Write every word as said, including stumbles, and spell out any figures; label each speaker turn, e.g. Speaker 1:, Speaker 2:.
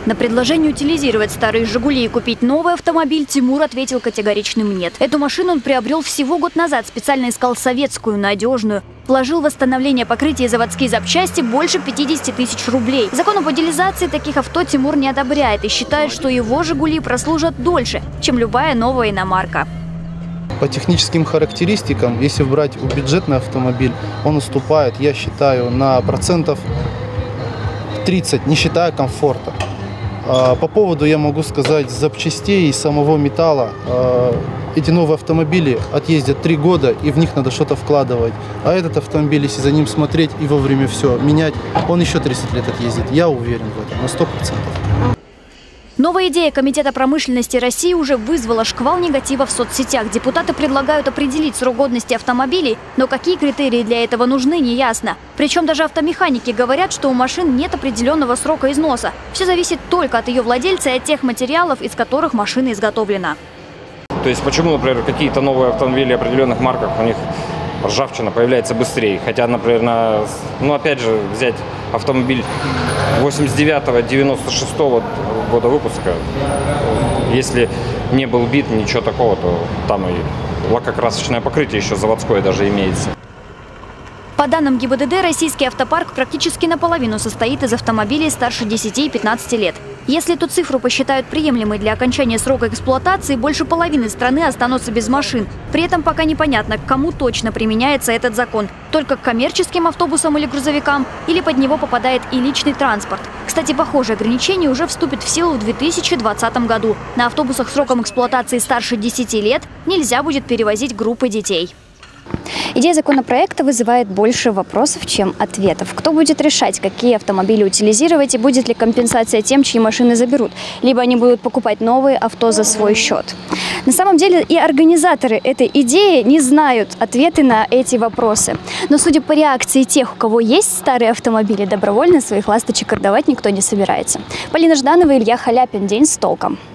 Speaker 1: На предложение утилизировать старые «Жигули» и купить новый автомобиль Тимур ответил категоричным «нет». Эту машину он приобрел всего год назад, специально искал советскую, надежную. Вложил в восстановление покрытия и заводские запчасти больше пятидесяти тысяч рублей. Закон об утилизации таких авто Тимур не одобряет и считает, что его «Жигули» прослужат дольше, чем любая новая иномарка.
Speaker 2: По техническим характеристикам, если брать бюджетный автомобиль, он уступает, я считаю, на процентов тридцать, не считая комфорта. По поводу, я могу сказать, запчастей и самого металла. Эти новые автомобили отъездят три года, и в них надо что-то вкладывать. А этот автомобиль, если за ним смотреть и вовремя все менять, он еще тридцать лет отъездит. Я уверен в этом на сто процентов.
Speaker 1: Новая идея Комитета промышленности России уже вызвала шквал негатива в соцсетях. Депутаты предлагают определить срок годности автомобилей, но какие критерии для этого нужны, не ясно. Причем даже автомеханики говорят, что у машин нет определенного срока износа. Все зависит только от ее владельца и от тех материалов, из которых машина изготовлена.
Speaker 3: То есть почему, например, какие-то новые автомобили определенных марках, у них ржавчина появляется быстрее. Хотя, например, на, ну опять же, взять автомобиль восемьдесят девятого — девяносто шестого года выпуска, если не был бит, ничего такого, то там и лакокрасочное покрытие еще заводское даже имеется.
Speaker 1: По данным ГИБДД, российский автопарк практически наполовину состоит из автомобилей старше десяти и пятнадцати лет. Если эту цифру посчитают приемлемой для окончания срока эксплуатации, больше половины страны останутся без машин. При этом пока непонятно, к кому точно применяется этот закон. Только к коммерческим автобусам или грузовикам, или под него попадает и личный транспорт. Кстати, похожее ограничение уже вступит в силу в две тысячи двадцатом году. На автобусах сроком эксплуатации старше десяти лет нельзя будет перевозить группы детей.
Speaker 4: Идея законопроекта вызывает больше вопросов, чем ответов. Кто будет решать, какие автомобили утилизировать и будет ли компенсация тем, чьи машины заберут? Либо они будут покупать новые авто за свой счет. На самом деле и организаторы этой идеи не знают ответы на эти вопросы. Но судя по реакции тех, у кого есть старые автомобили, добровольно своих ласточек отдавать никто не собирается. Полина Жданова, Илья Халяпин. День с толком.